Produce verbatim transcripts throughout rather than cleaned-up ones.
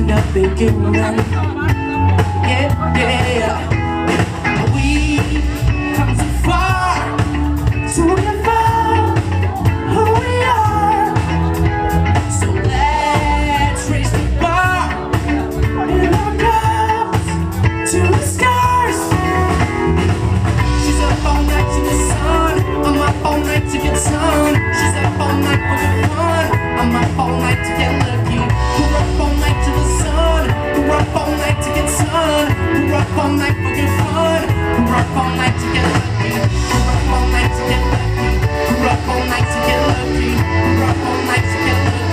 in the beginning. Yeah, yeah. We come too far to ever who we are. So let's raise the bar and our cups to the stars. She's up all night to the sun. I'm up all night to get sun. She's up all night for the fun. I'm up all night to get lucky. We're up all night to the sun. We're up all night to get sun. We're up all night for good fun. We're up all night to get lucky. We're up all night to get lucky. We're up all night to get lucky. We're up all night to get lucky.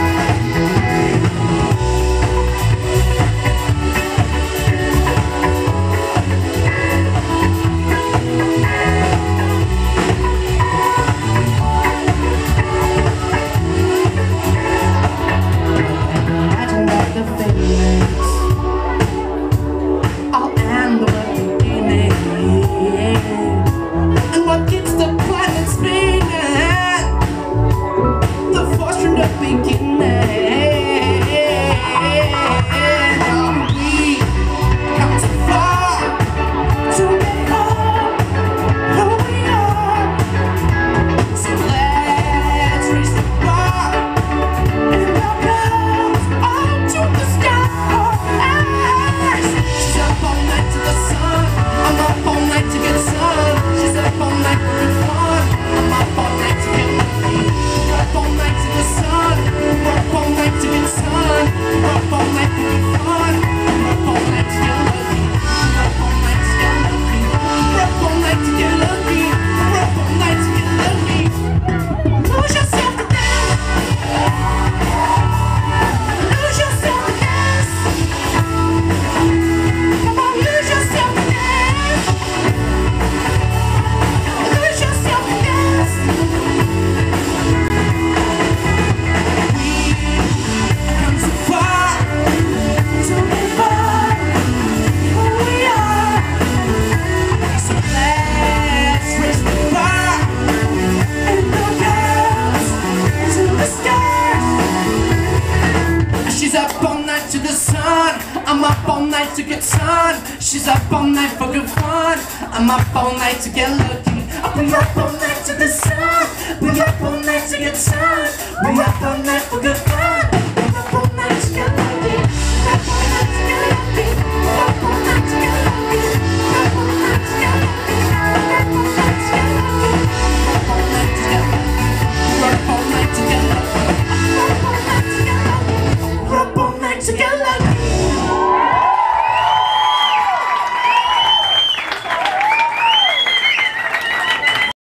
I'm up all night to get sun. She's up all night for good fun. I'm up all night to get lucky. We up all night to the sun. We up all night to get sun. We up all night for good fun. We up all night to get lucky. We up all night to get lucky. We up all night to get lucky. We up all night to get lucky. We up all night to get lucky. We up all night to get lucky. We up all night to get lucky. We up all night to get lucky. We up all night to get lucky.